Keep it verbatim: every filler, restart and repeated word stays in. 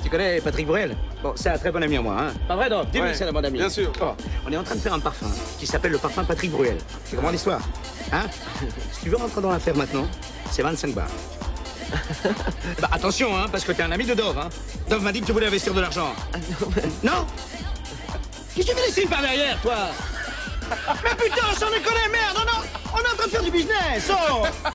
Tu connais Patrick Bruel? Bon, c'est un très bon ami à moi, hein. Pas vrai, Dov? Dis-lui Ouais, que c'est un bon ami. bien sûr. Bon, on est en train de faire un parfum qui s'appelle le parfum Patrick Bruel. Tu comprends l'histoire? Hein? Si tu veux rentrer dans l'affaire maintenant, c'est vingt-cinq bars. Bah, attention, hein, parce que t'es un ami de Dov, hein. Dov m'a dit que tu voulais investir de l'argent. Ah, non, mais... Non? Qu'est-ce que tu fais les signes par derrière, toi? Mais putain, sans déconner, merde, on, a... on est en train de faire du business, oh!